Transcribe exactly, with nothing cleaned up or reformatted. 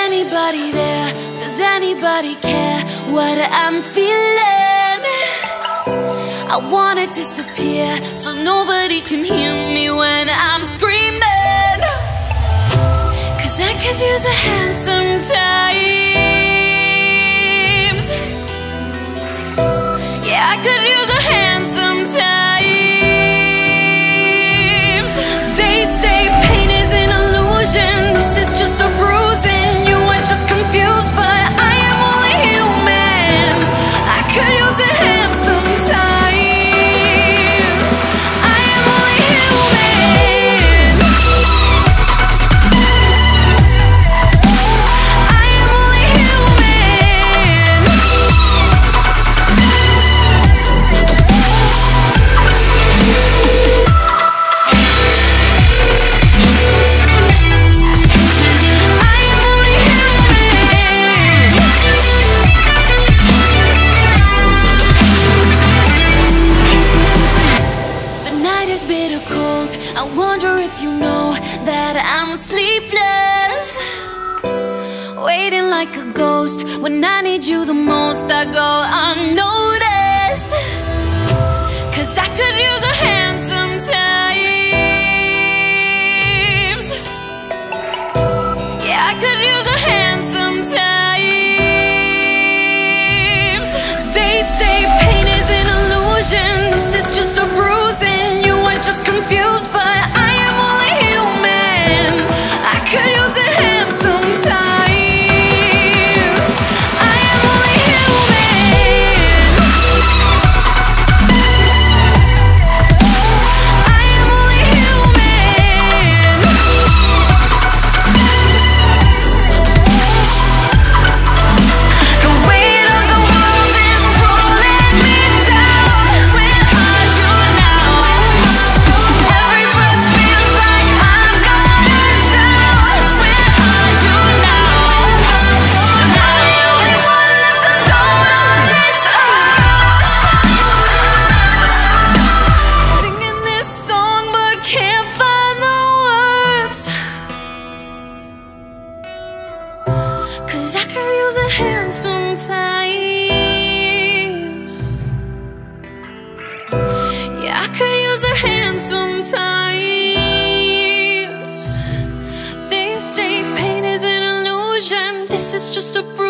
anybody there? Does anybody care what I'm feeling? I wanna disappear so nobody can hear me when I'm screaming. Cause I could use a hand sometimes. Yeah, I could use a hand sometimes. They say pain is an illusion, this is just a bruising. You are just confused, but I am only human. I could use a hand sometimes. I am only human. I am only human. I wonder if you know that I'm sleepless, waiting like a ghost. When I need you the most, I go unnoticed. Cause I could use a hand sometimes. Yeah, I could use a hand sometimes. They say pain is an illusion, this is just a bruising. You are just confused, but I am only human. I could use a hand sometimes. I am only human. I am only human. The weight of the world is pulling me down. Where are you now? Every breath feels like I'm going down. Where are you now? Am I the only one left alone on this earth? Singing this song but can't find the words. Cause I could use a hand sometimes. Yeah, I could use a hand sometimes. They say pain is an illusion, this is just a bruise.